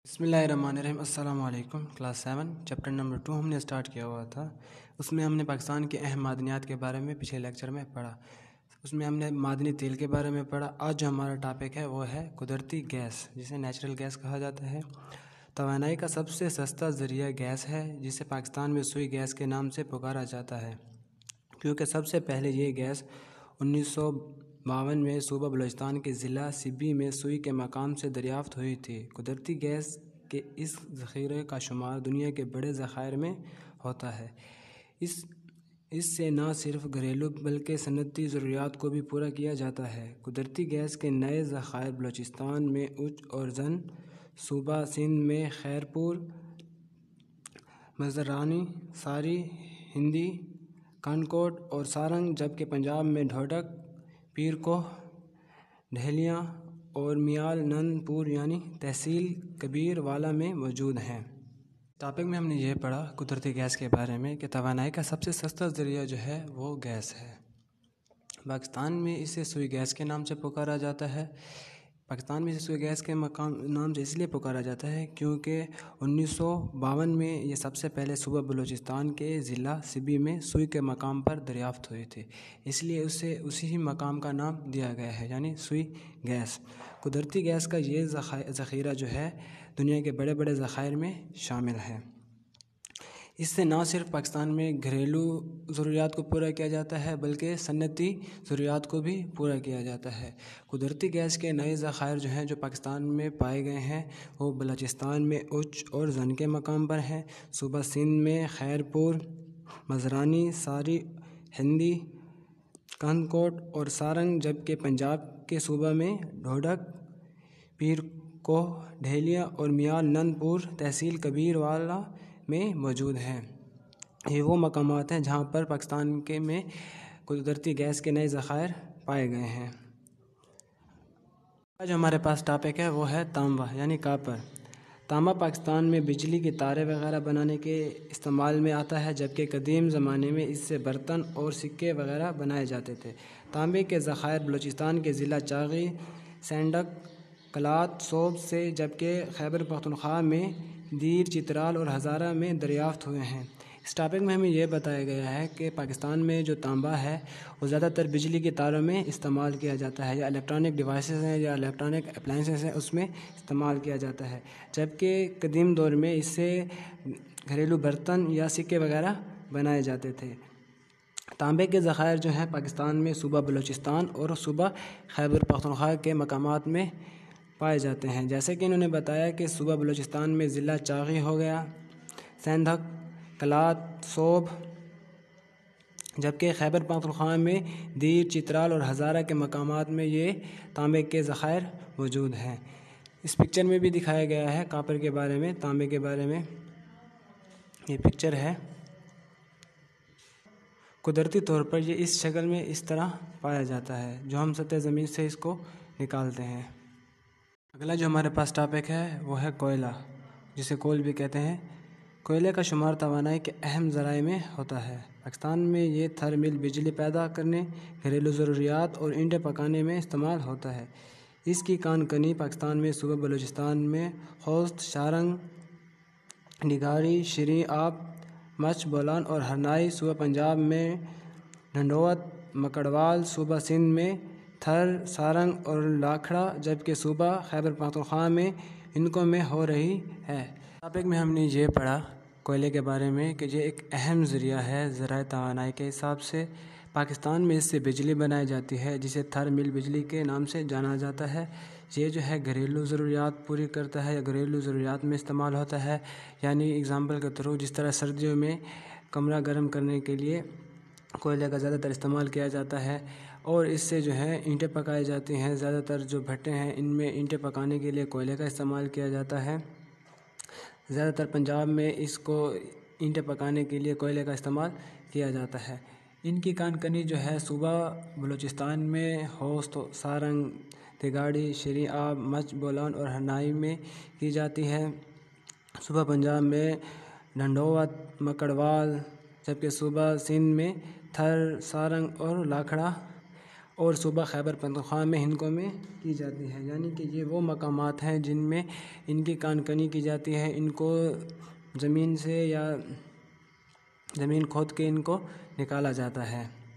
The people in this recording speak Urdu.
بسم اللہ الرحمن الرحیم۔ السلام علیکم۔ کلاس 7 چیپٹر نمبر 2 ہم نے اسٹارٹ کیا ہوا تھا۔ اس میں ہم نے پاکستان کے اہم معدنیات کے بارے میں پچھلے لیکچر میں پڑھا۔ اس میں ہم نے معدنی تیل کے بارے میں پڑھا۔ آج جو ہمارا ٹاپک ہے وہ ہے قدرتی گیس، جسے نیچرل گیس کہا جاتا ہے۔ توانائی کا سب سے سستا ذریعہ گیس ہے، جسے پاکستان میں سوئی گیس کے نام سے پکارا جاتا ہے، کیونکہ سب سے پہلے یہ گیس 1952 میں صوبہ بلوچستان کے ضلع سبی میں سوئی کے مقام سے دریافت ہوئی تھی۔ قدرتی گیس کے اس ذخیرے کا شمار دنیا کے بڑے ذخائر میں ہوتا ہے۔ اس سے نہ صرف گھریلو بلکہ صنعتی ضروریات کو بھی پورا کیا جاتا ہے۔ قدرتی گیس کے نئے ذخائر بلوچستان میں اچ اور زن، صوبہ سندھ میں خیرپور، مزرانی، ساری، ہندی، کانکوٹ اور سارنگ، جبکہ پنجاب میں ڈھوڈک، پیر کوہ، ڈھیلیاں اور میال نند پور یعنی تحصیل کبیر والا میں موجود ہیں۔ ٹاپک میں ہم نے یہ پڑھا قدرتی گیس کے بارے میں کہ توانائی کا سب سے سستا ذریعہ جو ہے وہ گیس ہے۔ پاکستان میں اسے سوئی گیس کے نام سے پکارا جاتا ہے۔ پاکستان میں اسے سوئی گیس کے نام سے اس لیے پکارا جاتا ہے کیونکہ 1952 میں یہ سب سے پہلے صوبہ بلوچستان کے ضلع سبی میں سوئی کے مقام پر دریافت ہوئی تھی، اس لیے اسے اسی مقام کا نام دیا گیا ہے، یعنی سوئی گیس۔ قدرتی گیس کا یہ ذخیرہ جو ہے دنیا کے بڑے بڑے ذخائر میں شامل ہے۔ اس سے نہ صرف پاکستان میں گھریلو ضروریات کو پورا کیا جاتا ہے بلکہ صنعتی ضروریات کو بھی پورا کیا جاتا ہے۔ قدرتی گیس کے نئے ذخائر جو ہیں جو پاکستان میں پائے گئے ہیں وہ بلوچستان میں اچ اور زن کے مقام پر ہیں، صوبہ سندھ میں خیرپور، مزرانی، ساری، ہندی، کانکوٹ اور سارنگ، جبکہ پنجاب کے صوبہ میں ڈھوڈک، پیر کوہ، ڈھیلیاں اور میال نند پور تحصیل کبیر والا میں موجود ہیں۔ یہ وہ مقامات ہیں جہاں پر پاکستان میں قدرتی گیس کے نئے ذخائر پائے گئے ہیں۔ جو ہمارے پاس ٹاپک ہے وہ ہے تانبا یعنی کاپر۔ تانبا پاکستان میں بجلی کی تاریں وغیرہ بنانے کے استعمال میں آتا ہے، جبکہ قدیم زمانے میں اس سے برتن اور سکے وغیرہ بنائے جاتے تھے۔ تانبے کے ذخائر بلوچستان کے ضلع چاغی، سینڈک، کلات، صوب سے، جبکہ خیبر پختونخوا میں دیر، چترال اور ہزارہ میں دریافت ہوئے ہیں۔ اس ٹاپک میں ہمیں یہ بتایا گیا ہے کہ پاکستان میں جو تانبا ہے وہ زیادہ تر بجلی کی تاروں میں استعمال کیا جاتا ہے، یا الیکٹرانک ڈیوائسز ہیں یا الیکٹرانک اپلائنسز ہیں اس میں استعمال کیا جاتا ہے، جبکہ قدیم دور میں اس سے گھریلو برتن یا سکے وغیرہ بنائے جاتے تھے۔ تانبے کے ذخائر جو ہیں پاکستان میں صوبہ بلوچستان اور صوبہ خیبر پختونخوا کے مقامات میں پائے جاتے ہیں، جیسے کہ انہوں نے بتایا کہ صوبہ بلوچستان میں ضلع چاغی ہو گیا، سینڈک، کلات، صوب، جبکہ خیبر پختونخوا میں دیر، چترال اور ہزارہ کے مقامات میں یہ تانبے کے ذخائر موجود ہیں۔ اس پکچر میں بھی دکھایا گیا ہے کاپر کے بارے میں، تانبے کے بارے میں، یہ پکچر ہے۔ قدرتی طور پر یہ اس شکل میں اس طرح پایا جاتا ہے جو ہم سطح زمین سے اس کو نکالتے ہیں۔ اگلا جو ہمارے پاس ٹاپک ہے وہ ہے کوئلہ، جسے کول بھی کہتے ہیں۔ کوئلے کا شمار توانائی کے اہم ذرائع میں ہوتا ہے۔ پاکستان میں یہ تھرمل بجلی پیدا کرنے، گھریلو ضروریات اور اینٹیں پکانے میں استعمال ہوتا ہے۔ اس کی کان کنی پاکستان میں صوبہ بلوچستان میں خوست، شارنگ، ڈگاری، شیریں آب، مچھ، بولان اور ہرنائی، صوبہ پنجاب میں ڈھنڈوت، مکڑوال، صوبہ سندھ میں تھر، سارنگ اور لاکھڑا، جبکہ صوبہ خیبر پختونخوا میں انکو میں ہو رہی ہے۔ ٹاپک میں ہم نے یہ پڑھا کوئلے کے بارے میں کہ یہ ایک اہم ذریعہ ہے ذرائع توانائی کے حساب سے۔ پاکستان میں اس سے بجلی بنائی جاتی ہے جسے تھرمل بجلی کے نام سے جانا جاتا ہے۔ یہ جو ہے گھریلو ضروریات پوری کرتا ہے یا گھریلو ضروریات میں استعمال ہوتا ہے، یعنی اگزامپل کے تھرو جس طرح سردیوں میں کمرہ گرم کرنے کے لیے کوئلے کا زیادہ تر استعمال کیا جاتا ہے، اور اس سے جو ہے اینٹیں پکائی جاتی ہیں۔ زیادہ تر جو بھٹے ہیں ان میں اینٹیں پکانے کے لیے کوئلے کا استعمال کیا جاتا ہے۔ زیادہ تر پنجاب میں اس کو اینٹیں پکانے کے لیے کوئلے کا استعمال کیا جاتا ہے۔ ان کی کان کنی جو ہے صوبہ بلوچستان میں خوست، سارنگ، تگاڑی، شیریں آب، مچھ، بولان اور ہرنائی میں کی جاتی ہے۔ صوبہ پنجاب میں ڈھنڈوت، مکڑوال، جبکہ صوبہ سندھ میں تھر، سارنگ اور لاکھڑا اور صوبہ خیبر پختونخوا میں ہندکو میں کی جاتی ہے، یعنی کہ یہ وہ مقامات ہیں جن میں ان کی کان کنی کی جاتی ہے، ان کو زمین سے یا زمین کھود کے ان کو نکالا جاتا ہے۔